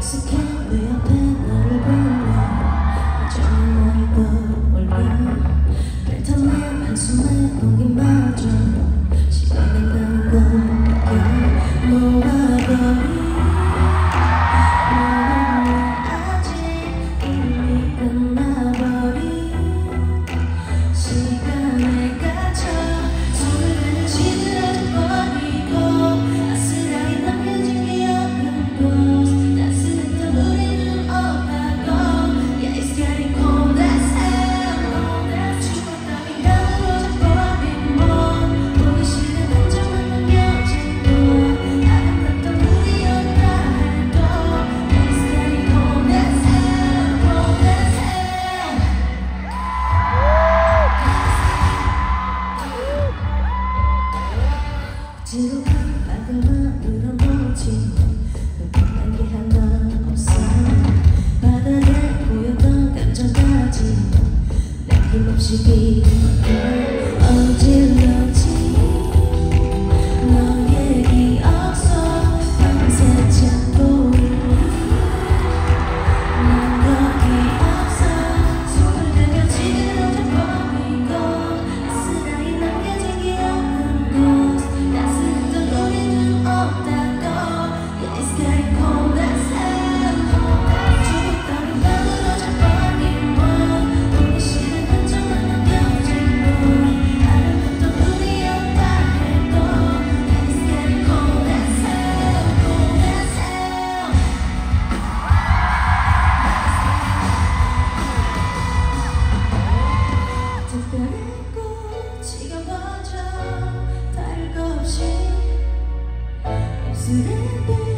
익숙해 내 옆에 너를 불러 어쩌면 날 떠올려 뱉어낸 한숨에 공기마저 시간이 가는 걸 느껴 놓아버린 지루한 밝음만 늘어놓지 불편한 게 하나 없어 바닥에 보였던 감정까지 남김없이 비롯해 어질러지 너의 기억 속 밤새 찾고 있니 난 거기 없어 손을 들며 지금 젖버리고 아스라이 남겨진 기억은 곳 지겨워져 다를 것 없이 입술에